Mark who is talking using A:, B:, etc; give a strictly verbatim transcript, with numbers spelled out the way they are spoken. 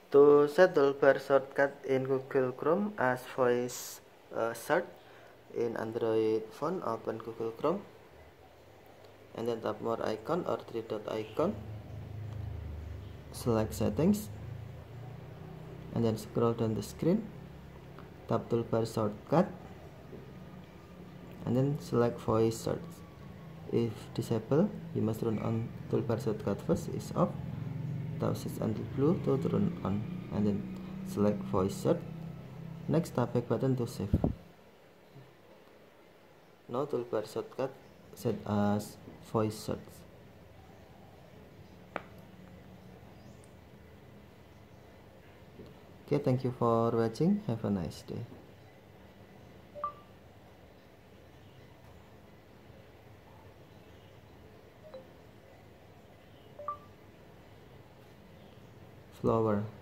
A: To set toolbar shortcut in Google Chrome as voice uh, search in Android phone, open Google Chrome and then tap more icon or three dot icon, select settings and then scroll down the screen, tap toolbar shortcut and then select voice search. If disabled, you must turn on toolbar shortcut first. Is off, tap switch until blue to turn on and then select voice search. Next, tap back button to save. Now toolbar shortcut set as voice search. Okay, thank you for watching. Have a nice day. Flower.